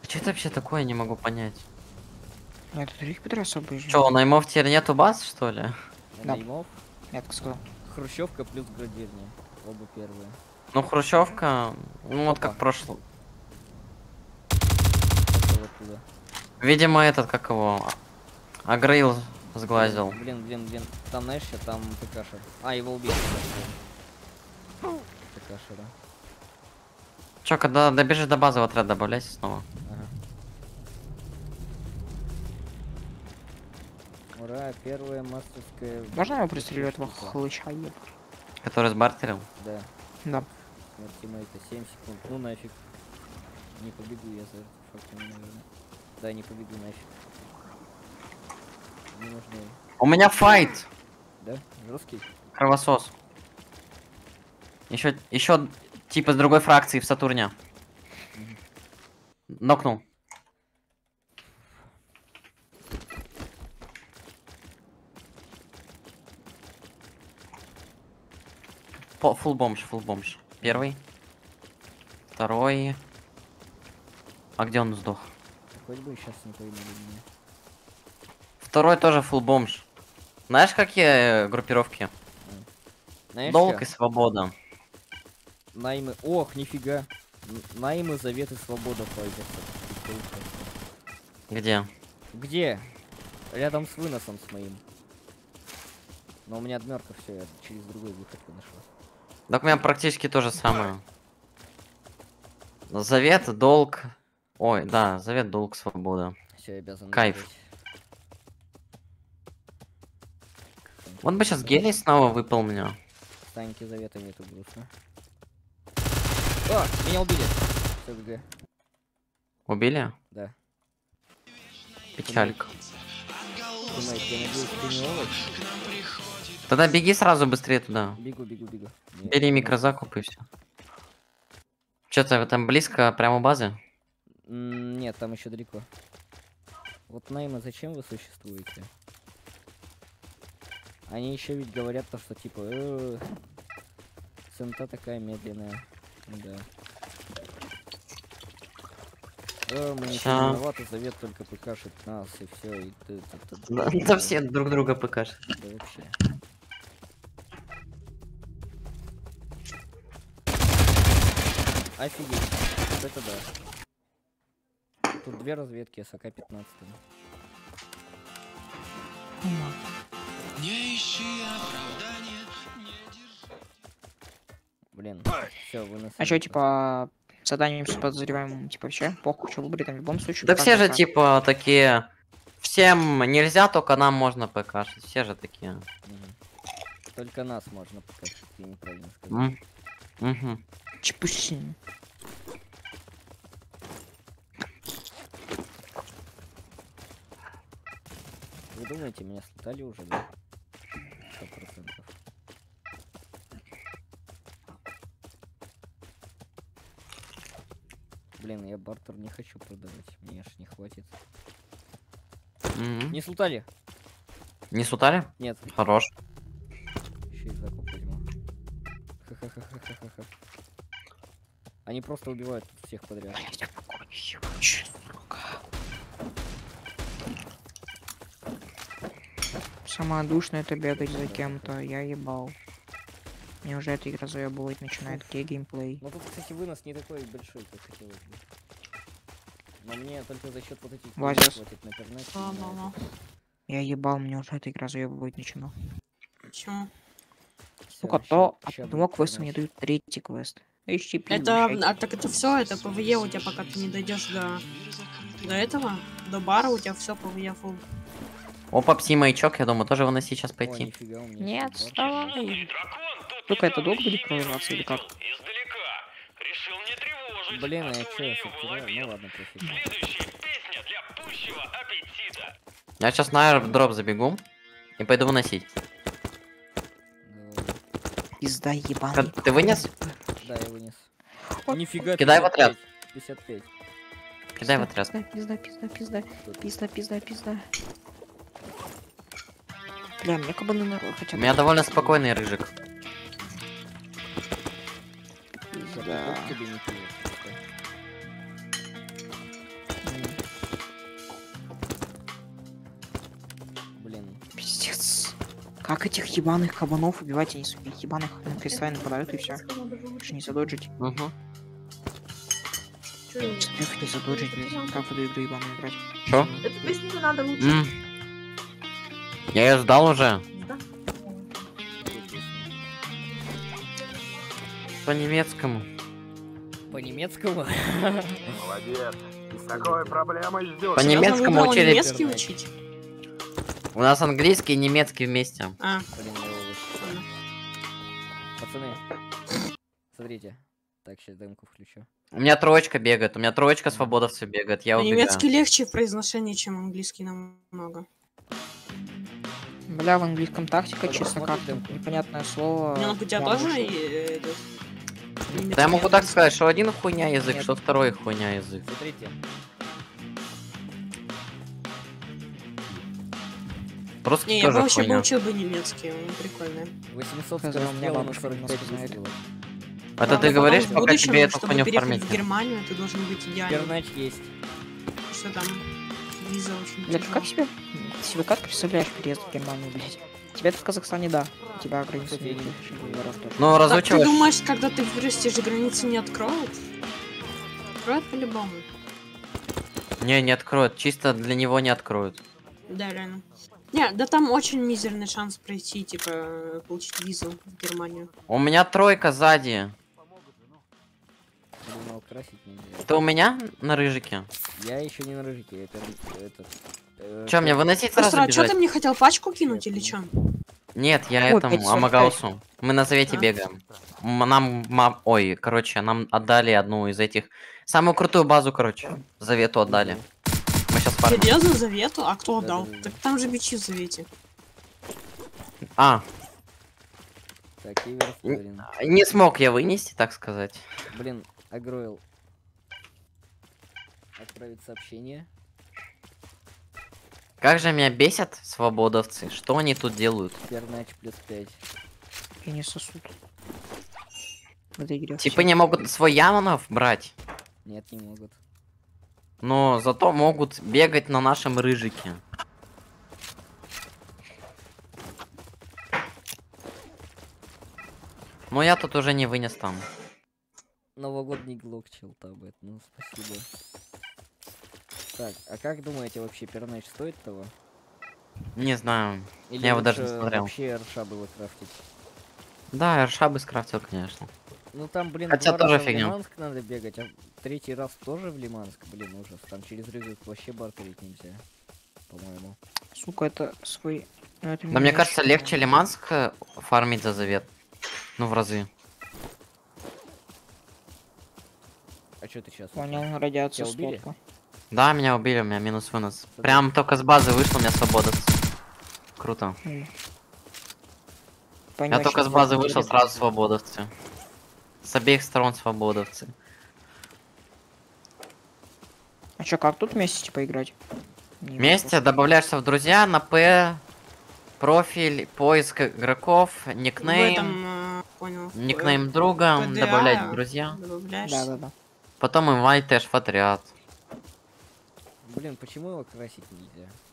Что это вообще такое, не могу понять. Нет, это их пидорас обычно. Что, у наймов теперь нету баз, что ли? Да. Наймов. Я так сказал. Хрущевка плюс градирня. Оба первые. Ну, хрущевка, ну вот как Опа. прошло. Пошел оттуда. Видимо, этот, как его, Агрил сглазил. Блин. Там, знаешь, там ПКшер. А, его убили. ПКшера. Чё, когда добежишь до базы, в отряд добавляйся снова. Ага. Ура, первая мастерская... Можно я пристрелю этого хлыча? Еб? Который сбартерил. Да. Да. Смерть тиммейта 7 секунд. Ну нафиг. Не побегу я за артефактами, наверное. Да, не побегу нафиг. Не нужны. У меня файт! Да? Жесткий? Кровосос. Еще типа с другой фракции в Сатурне. Нокнул. Фул бомж. Первый. Второй. А где он сдох? Хоть бы сейчас не поймали меня. Второй тоже фул бомж. Знаешь, какие группировки? Знаешь, Долг чё? и свобода. Наймы... Ох, нифига. Наймы, завет и свобода пойдет. Где? Где? Рядом с выносом с моим. Но у меня отмерка, все, я через другой выход нашел. Так у меня практически то же самое. Завет, долг. Ой, да, завет, долг, свобода. Все, я обязан. Кайф. добавить. Вот бы сейчас гелий снова выпал меня. Станьки завета нету, грустно. О, меня убили. Все, ГГ. Убили? Да. Печалька. Тиммейт, я надеюсь, ты не овощ? Тогда беги сразу быстрее туда. Бегу. Нет, Бери микрозакуп и все. Что-то там близко, прямо у базы? Нет, там еще далеко. Вот наймы, зачем вы существуете? Они еще ведь говорят то, что типа цента такая медленная. Да. Мы ничего не виноваты, завет только ПКшит нас и все. И Да все друг друга ПКшат. Да вообще. Офигеть. Вот это да. Тут две разведки с АК-15. Не ищи оправдания, не держи. Блин, все, вынос. А что, типа, заданием с подозреваемым, типа, вообще? Похуй, что выбрать, там в любом случае. Да так все же так. типа такие. Всем нельзя, только нам можно ПКшить. Все же такие. Только нас можно показать, ты неправильно сказал. Угу. Чепусин. Вы думаете, меня слетали уже, да? 100%. Блин, я бартер не хочу продавать, мне аж не хватит. Не слутали? Не сутали? Нет. Хорош. Еще и закуп возьму. Ха-ха-ха-ха-ха-ха. Они просто убивают всех подряд. Самое душное это бегать за кем-то, я ебал. Мне уже эта игра заебывать начинает, где геймплей. Ну тут, кстати, вынос не такой большой, как хотелось бы. Но мне только за счет вот этих Вазис. хватит на интернете. Да. Я ебал, мне уже эта игра заебывать начинала. Почему? Сука, то от одного квеста мне дают третий квест. HTTP, Это, улучшайте. так это все, это ПВЕ у тебя, пока ты не дойдешь до этого, до бара, у тебя все ПВЕ фул. Опа, пси маячок, я думаю, тоже выносить сейчас Ой, пойти. нифига, у меня Нет, есть вставай. Сука, это долго будет прорываться или как? Решил не тревожить. Блин, а я чё, сортирую? Ну ладно, пофиг. Следующая песня для пущего аппетита. Я сейчас на аирдроп забегу и пойду выносить. Давай. Пизда ебаный. Ты вынес? Да, я вынес. Нифига, Кидай в отряд. 55. Кидай в отряд. Пизда. Бля, мне кабаны народ У хотя бы. меня довольно спокойный рыжик. Пизда. Тебе не пилит, Как этих ебаных кабанов убивать, они своих ебаных на креста нападают и все. Что не задоджить. Угу. Стеф не задоджить, блядь. Как в эту игру ебаную играть? Чё? Эту песню не надо лучше. Я ее сдал уже. Да. По немецкому. По-немецкому? Молодец. И с такой проблемой ждешь. По немецкому Выбрал учили. немецкий учить. У нас английский и немецкий вместе. А, Блин, я его ладно. Пацаны, смотрите. Так, сейчас демку включу. У меня троечка бегает, у меня троечка свободовцы бегает, я Но убегаю. немецкий легче в произношении, чем английский намного. Бля, в английском тактика, Надо честно, как посмотреть демку. непонятное слово. Не, ну у тебя прям тоже вышло. этот, Да я могу немецкий так сказать, что один хуйня язык, Нет. что второй хуйня язык. Смотрите. Русский Не, я бы тоже вообще бы хуйня. учил бы немецкий, он прикольный. 800 Хз, у меня скорострела на бабушка 45 немного знает. выстрелов. Это Правда, ты потом говоришь, в пока будущем, тебе эту чтобы хуйню переехать формить. в Германию, ты должен быть идеальным. Пернач есть. Что там виза очень Блядь, тяжело. как себе как представляешь переезд в Германию, блядь? Тебя тут в Казахстане, да. У тебя границы Кстати, я не- Ну, Так ты разучиваешь. думаешь, когда ты вырастешь, границы не откроют? Откроют по-любому. Не откроют, чисто для него не откроют. Да, реально. Не, да там очень мизерный шанс пройти, типа, получить визу в Германию. У меня тройка сзади. Блин, его красить нельзя. Это у меня на рыжике? Я еще не на рыжике, я этот... Че, мне выносить сразу Остра, что бежать? ты мне хотел пачку кинуть или что? Нет, я Ой, этому 545. Амагаусу. Мы на завете А. бегаем. Ой, короче, нам отдали одну из этих. Самую крутую базу, короче. Завету отдали. Мы сейчас фармим. Серьезно, завету? А кто отдал? Да-да-да. Так там же бичи в завете. А, Так, Иверс, блин. не смог я вынести, так сказать. Блин, Агроил. Отправить сообщение. Как же меня бесят свободовцы. Что они тут делают? Пернач плюс 5. И не сосут. В этой игре. Типа не могут свой Яманов брать, Нет, не могут. но зато могут бегать на нашем рыжике. Но я тут уже не вынес там. Новогодний глок челтабет, ну спасибо. Так, а как думаете, вообще пернач стоит того? Не знаю. Или Я его даже не лучше смотрел. вообще РШ было крафтить? Да, РШ бы скрафтил, конечно. Ну там, блин, Хотя 2 тоже раза в фигня. Лиманск надо бегать, а третий раз тоже в Лиманск, блин, ужас. Там через рюкзак вообще бартерить нельзя, по-моему. Сука, это свой... ну, это Да мне не кажется, очень- легче Лиманск фармить за завет. Ну, в разы. А что ты сейчас? Понял, радиация Тебя убили? стопка. Да, меня убили, у меня минус вынос. Прям только с базы вышел, у меня свобода. Круто. Я только с базы вышел, сразу свободовцы. С обеих сторон свободовцы. А чё, как тут вместе типа играть? Не Вместе добавляешься в друзья на П, профиль, поиск игроков, В никнейм, этом, понял. никнейм друга, PDA добавлять в друзья. Добавляешь. Да. Потом инвайтишь в отряд. Блин, почему его красить нельзя?